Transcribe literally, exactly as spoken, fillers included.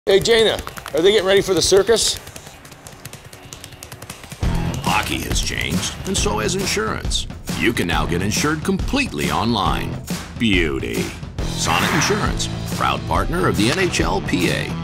Hey, Jana, are they getting ready for the circus? Hockey has changed, and so has insurance. You can now get insured completely online. Beauty. Sonnet Insurance, proud partner of the N H L P A.